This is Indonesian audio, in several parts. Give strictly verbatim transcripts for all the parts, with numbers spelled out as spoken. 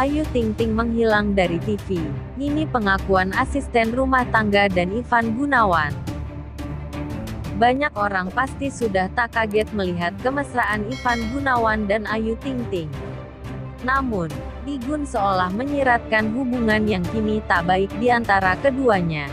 Ayu Ting Ting menghilang dari T V. Ini pengakuan asisten rumah tangga dan Ivan Gunawan. Banyak orang pasti sudah tak kaget melihat kemesraan Ivan Gunawan dan Ayu Ting Ting. Namun, Igun seolah menyiratkan hubungan yang kini tak baik di antara keduanya.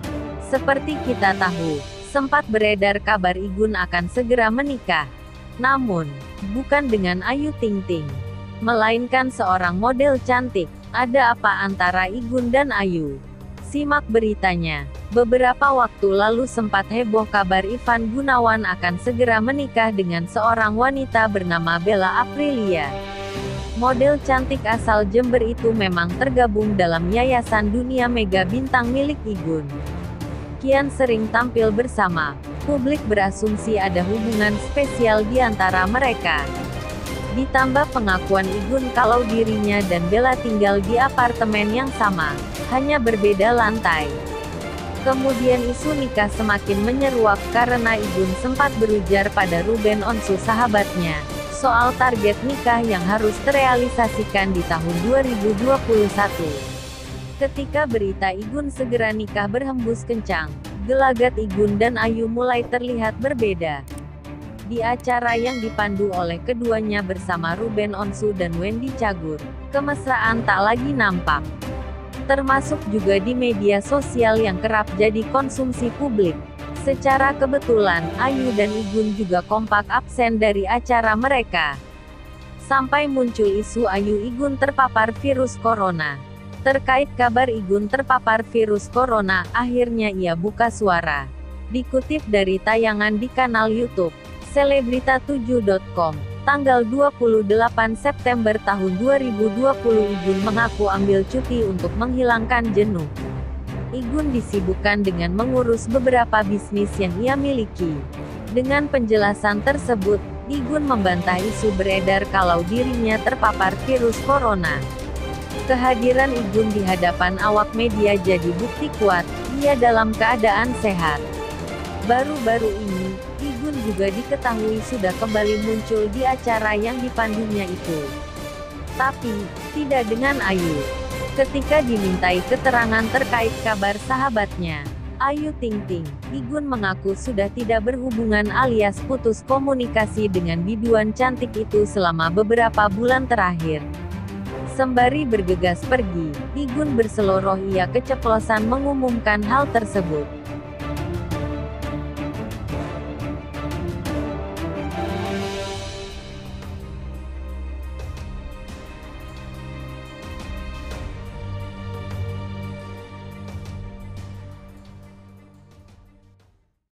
Seperti kita tahu, sempat beredar kabar Igun akan segera menikah. Namun, bukan dengan Ayu Ting Ting, melainkan seorang model cantik. Ada apa antara Igun dan Ayu? Simak beritanya. Beberapa waktu lalu sempat heboh kabar Ivan Gunawan akan segera menikah dengan seorang wanita bernama Bella Aprilia. Model cantik asal Jember itu memang tergabung dalam yayasan Dunia Mega Bintang milik Igun. Kian sering tampil bersama. Publik berasumsi ada hubungan spesial di antara mereka. Ditambah pengakuan Igun kalau dirinya dan Bella tinggal di apartemen yang sama, hanya berbeda lantai. Kemudian isu nikah semakin menyeruak karena Igun sempat berujar pada Ruben Onsu sahabatnya, soal target nikah yang harus terrealisasikan di tahun dua ribu dua puluh satu. Ketika berita Igun segera nikah berhembus kencang, gelagat Igun dan Ayu mulai terlihat berbeda. Di acara yang dipandu oleh keduanya bersama Ruben Onsu dan Wendy Cagur, kemesraan tak lagi nampak. Termasuk juga di media sosial yang kerap jadi konsumsi publik. Secara kebetulan, Ayu dan Igun juga kompak absen dari acara mereka. Sampai muncul isu Ayu Igun terpapar virus corona. Terkait kabar Igun terpapar virus corona, akhirnya ia buka suara. Dikutip dari tayangan di kanal YouTube Selebrita tujuh dot com, tanggal dua puluh delapan September tahun dua ribu dua puluh Igun mengaku ambil cuti untuk menghilangkan jenuh. Igun disibukkan dengan mengurus beberapa bisnis yang ia miliki. Dengan penjelasan tersebut, Igun membantah isu beredar kalau dirinya terpapar virus corona. Kehadiran Igun di hadapan awak media jadi bukti kuat, ia dalam keadaan sehat. Baru-baru ini, Igun juga diketahui sudah kembali muncul di acara yang dipandunya itu. Tapi, tidak dengan Ayu. Ketika dimintai keterangan terkait kabar sahabatnya, Ayu Ting Ting, Igun mengaku sudah tidak berhubungan alias putus komunikasi dengan biduan cantik itu selama beberapa bulan terakhir. Sembari bergegas pergi, Igun berseloroh ia keceplosan mengumumkan hal tersebut.